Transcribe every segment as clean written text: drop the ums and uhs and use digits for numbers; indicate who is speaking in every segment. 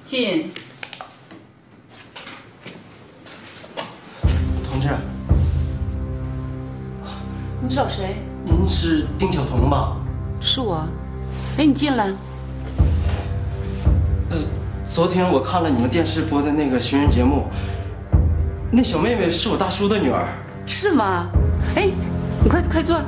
Speaker 1: 进。
Speaker 2: 同志，
Speaker 1: 你找谁？
Speaker 2: 您是丁晓彤吧？
Speaker 1: 是我。哎，你进来。
Speaker 2: 昨天我看了你们电视播的那个寻人节目，那小妹妹是我大叔的女儿。
Speaker 1: 是吗？哎，你快坐。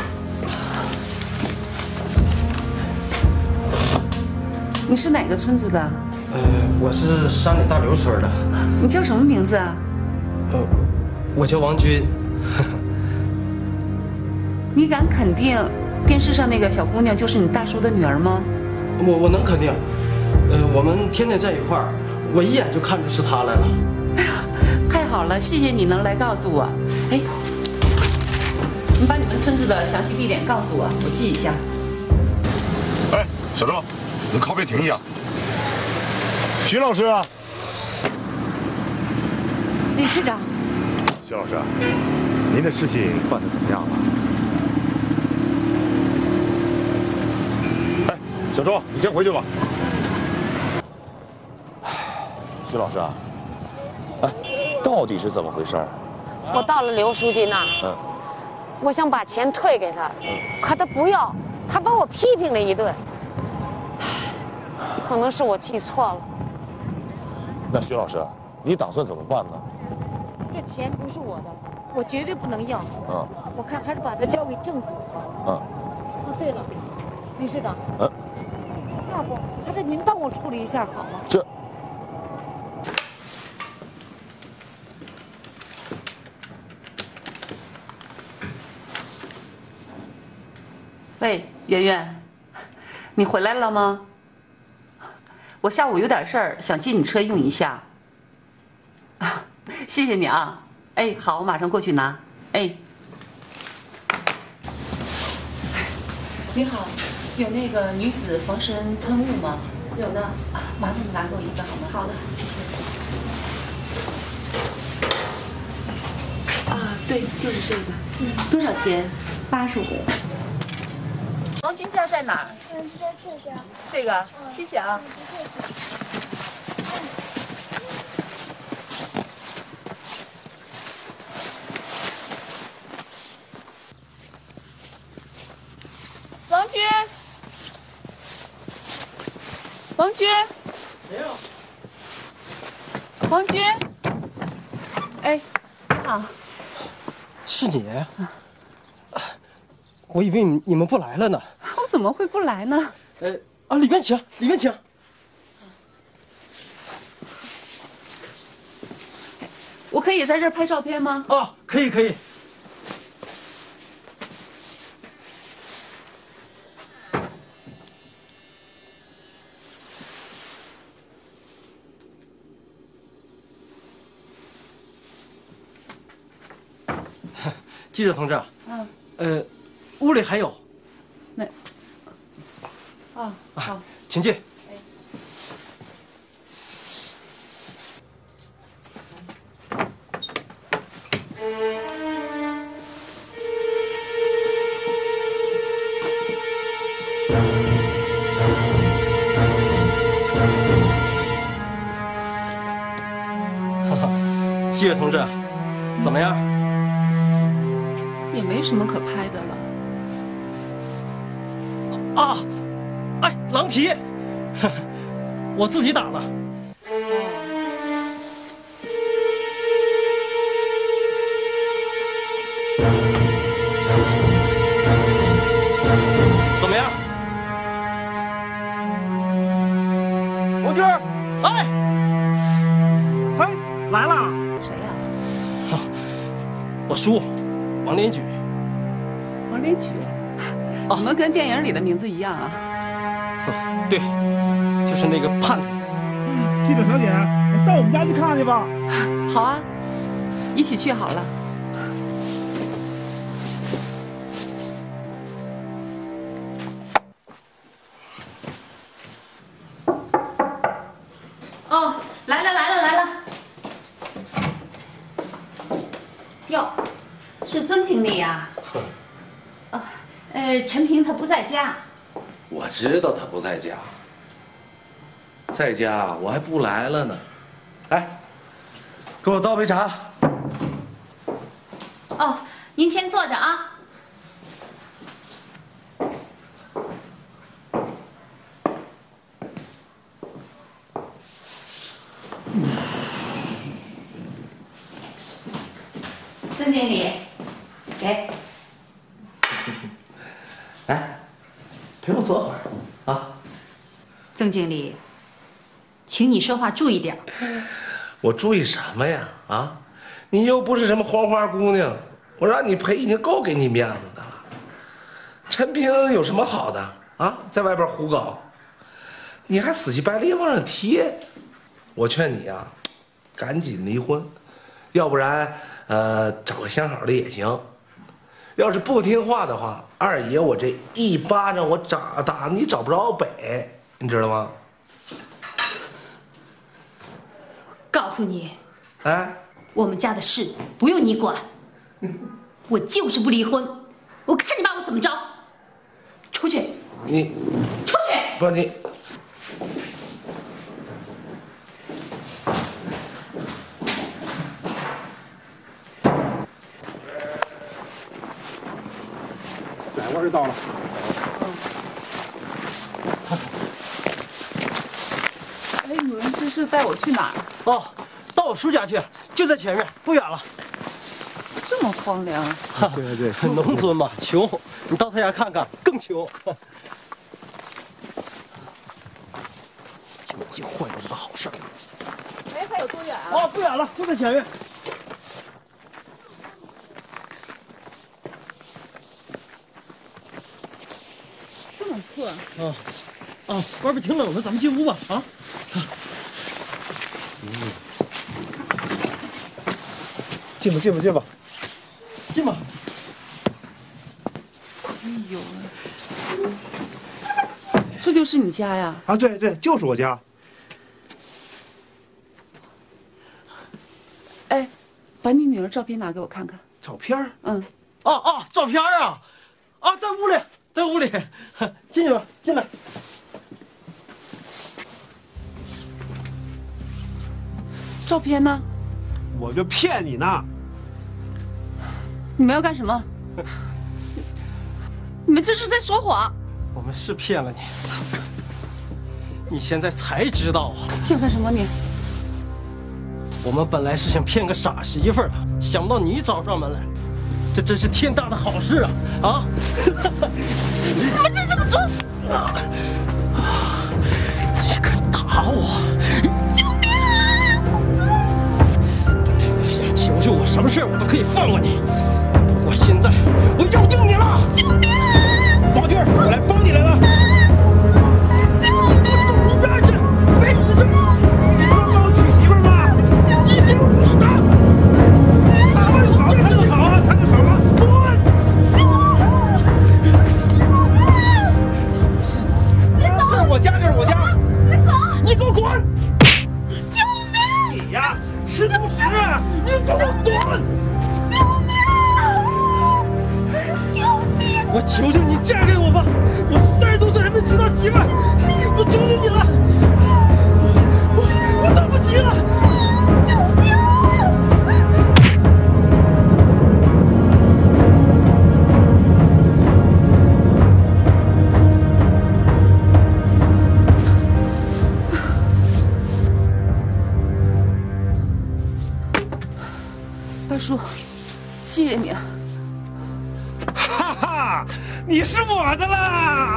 Speaker 1: 你是哪个村子的？
Speaker 2: 我是山里大刘村的。
Speaker 1: 你叫什么名字啊？
Speaker 2: 我叫王军。
Speaker 1: 你敢肯定电视上那个小姑娘就是你大叔的女儿吗？
Speaker 2: 我能肯定。我们天天在一块儿，我一眼就看出是她来了。
Speaker 1: 太好了，谢谢你能来告诉我。哎，你把你们村子的详细地点告诉我，我记一下。
Speaker 3: 哎，小赵，你靠边停一下。徐老师啊，
Speaker 4: 李市长。
Speaker 3: 徐老师，您的事情办得怎么样了？哎，小周，你先回去吧。徐老师啊，哎，到底是怎么回事？
Speaker 4: 我到了刘书记那儿，我想把钱退给他，可他不要，他把我批评了一顿。可能是我记错了。
Speaker 3: 那徐老师，你打算怎么办呢？
Speaker 4: 这钱不是我的，我绝对不能要。我看还是把它交给政府吧。哦，对了，李市长，要不还是您帮我处理一下好吗？
Speaker 3: 这。
Speaker 1: 喂，圆圆，你回来了吗？我下午有点事儿，想借你车用一下。谢谢你啊！哎，好，我马上过去拿。哎，你好，有那个女子防身喷雾吗？有的，麻烦你拿给我一个好吗？好的，谢谢。啊，对，就是这个。多少钱？85。王军家在哪儿？
Speaker 5: 就在这家。
Speaker 1: 这个，谢谢啊。王军，王军，
Speaker 2: 谁呀？
Speaker 1: 王军，哎，你好。
Speaker 2: 是你？我以为你们不来了呢。
Speaker 1: 我怎么会不来呢？
Speaker 2: 里面请，里面请。
Speaker 1: 我可以在这儿拍照片吗？
Speaker 2: 啊，可以可以。记者同志，屋里还有。
Speaker 1: 那，好，
Speaker 2: 请进。记者同志，怎么样？
Speaker 1: 也没什么可拍的了。
Speaker 2: 啊，哎，狼皮，我自己打的。怎么样？
Speaker 3: 王军，
Speaker 6: 来了。
Speaker 1: 谁呀？
Speaker 2: 我叔，王连举。
Speaker 1: 王连举，怎么跟电影里的名字一样啊？
Speaker 2: 对，就是那个叛徒。
Speaker 6: 记者小姐，到我们家去看看去吧。
Speaker 1: 好啊，一起去好了。哦，来了！哟，是曾经理呀？陈平他不在家。
Speaker 7: 我知道他不在家。
Speaker 5: 在家我还不来了呢。哎，给我倒杯茶。
Speaker 7: 哦，您先坐着啊。曾经理，给。
Speaker 5: 哎，陪我坐会儿啊。
Speaker 7: 曾经理，请你说话注意点。
Speaker 5: 我注意什么呀？啊，你又不是什么黄花姑娘，我让你陪已经够给你面子的了。陈平有什么好的啊？在外边胡搞，你还死乞白赖往上贴。我劝你呀，赶紧离婚，要不然找个相好的也行。要是不听话的话，二爷我这一巴掌我打你找不着北，你知道吗？
Speaker 7: 告诉你，
Speaker 5: 哎，
Speaker 7: 我们家的事不用你管，我就是不离婚，我看你把我怎么着！出去！
Speaker 5: 你
Speaker 7: 出去！
Speaker 5: 不你。
Speaker 6: 奶味儿到了。
Speaker 1: 哎，你们是带我去哪儿？
Speaker 2: 哦，到我叔家去，就在前面，不远了。
Speaker 1: 这么荒凉。
Speaker 6: 对对，
Speaker 2: 农村嘛，穷，你到他家看看，更穷。今天又坏了我的好事儿。
Speaker 1: 哎，还有多远啊？
Speaker 6: 哦，不远了，就在前面。
Speaker 1: 这么困。
Speaker 6: 外边挺冷的，咱们进屋吧。啊。进吧，进吧，进吧，进吧。
Speaker 1: 哎呦，这就是你家呀？
Speaker 6: 啊，对对，就是我家。
Speaker 1: 哎，把你女儿照片拿给我看看。
Speaker 6: 照片？
Speaker 1: 嗯。
Speaker 2: 照片啊，在屋里，在屋里，进去吧，进来。
Speaker 1: 照片呢？
Speaker 6: 我就骗你呢。
Speaker 1: 你们要干什么？你们这是在说谎！
Speaker 2: 我们是骗了你，你现在才知道啊！
Speaker 1: 想干什么你？
Speaker 2: 我们本来是想骗个傻媳妇儿的，想不到你找上门来，这真是天大的好事啊！啊！
Speaker 1: 你们这这么做！
Speaker 2: 你敢打我！
Speaker 1: 救命啊！
Speaker 2: 求求我，什么事我都可以放过你。不过现在我要定你了！
Speaker 1: 救命啊！
Speaker 6: 王军，我来帮你来了。
Speaker 1: 救命！
Speaker 6: 一边去！没你事！你刚刚娶媳妇吗？你媳妇不是他。他们好，谈得好啊，谈得好啊！滚！这是我家，这是我家。
Speaker 1: 别走！
Speaker 6: 你给我滚！
Speaker 1: 救命！
Speaker 6: 你呀，识不识啊？你给我滚！
Speaker 1: 救命！救命！
Speaker 6: 我求求你嫁给我吧！我30多岁还没娶到媳妇儿，我求求你了！我等不及了！
Speaker 1: 救命！大叔，谢谢你啊！
Speaker 6: 哈哈，你是我的啦！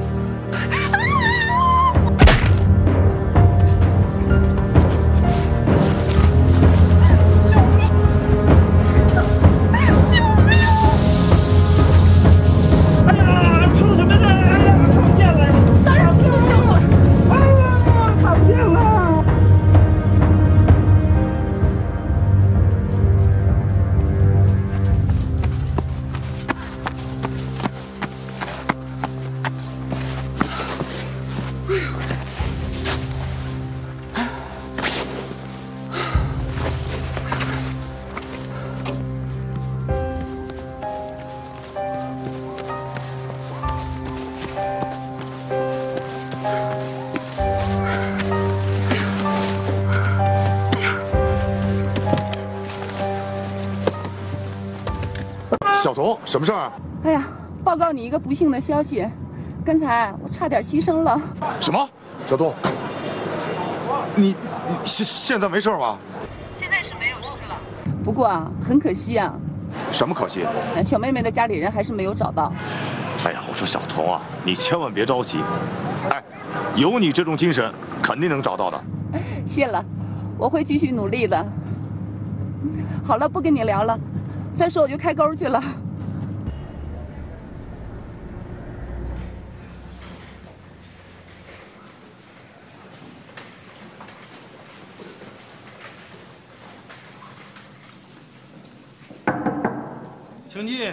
Speaker 6: 哎呀，冲什么呢？哎呀，看不见了！
Speaker 1: 当然不是小嘴。
Speaker 6: 哎呀，看不见了！
Speaker 3: 小童，什么事儿啊？
Speaker 1: 哎呀，报告你一个不幸的消息，刚才我差点牺牲了。
Speaker 3: 什么？小童，你现在没事吧？
Speaker 1: 现在是没有事了。不过啊，很可惜啊。
Speaker 3: 什么可惜？
Speaker 1: 小妹妹的家里人还是没有找到。
Speaker 3: 哎呀，我说小童啊，你千万别着急。哎，有你这种精神，肯定能找到的。
Speaker 1: 谢了，我会继续努力的。好了，不跟你聊了，再说我就开沟去了。
Speaker 6: 请进。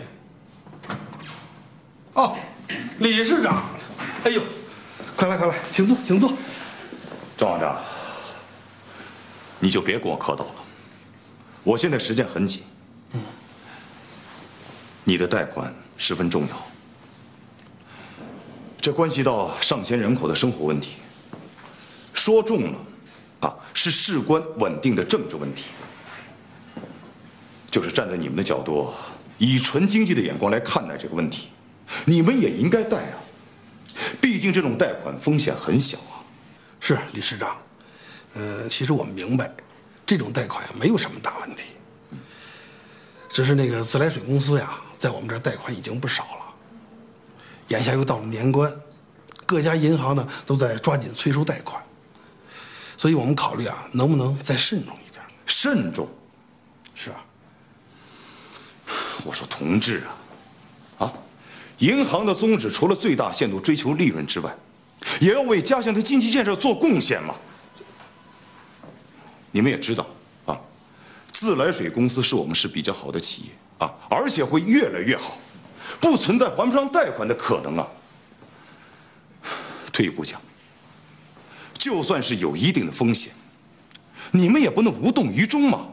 Speaker 6: 哦，理事长，哎呦，快来快来，请坐请坐。
Speaker 3: 郑行长，你就别跟我客套了，我现在时间很紧。你的贷款十分重要，这关系到上千人口的生活问题，说重了，是事关稳定的政治问题。就是站在你们的角度，以纯经济的眼光来看待这个问题，你们也应该贷啊，毕竟这种贷款风险很小啊。
Speaker 6: 是理事长，其实我们明白，这种贷款没有什么大问题，只是那个自来水公司呀，在我们这儿贷款已经不少了，眼下又到了年关，各家银行呢都在抓紧催收贷款，所以我们考虑啊，能不能再慎重一点？
Speaker 3: 慎重？
Speaker 6: 是啊。
Speaker 3: 我说同志啊，银行的宗旨除了最大限度追求利润之外，也要为家乡的经济建设做贡献嘛。你们也知道啊，自来水公司是我们市比较好的企业啊，而且会越来越好，不存在还不上贷款的可能啊。退一步讲，就算是有一定的风险，你们也不能无动于衷嘛。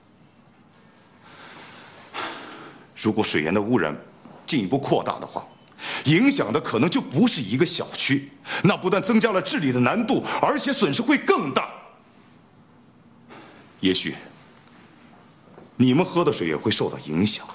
Speaker 3: 如果水源的污染进一步扩大的话，影响的可能就不是一个小区，那不但增加了治理的难度，而且损失会更大。也许你们喝的水也会受到影响。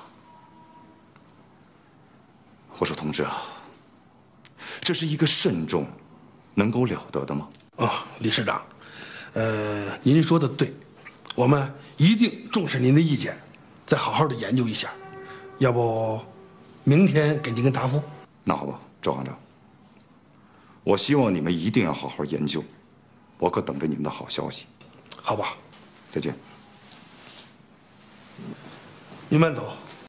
Speaker 3: 我说同志啊，这是一个慎重能够了得的吗？
Speaker 6: 理事长，您说的对，我们一定重视您的意见，再好好的研究一下。要不，明天给您个答复。
Speaker 3: 那好吧，周行长，我希望你们一定要好好研究，我可等着你们的好消息。
Speaker 6: 好吧，
Speaker 3: 再见。
Speaker 6: 您慢走。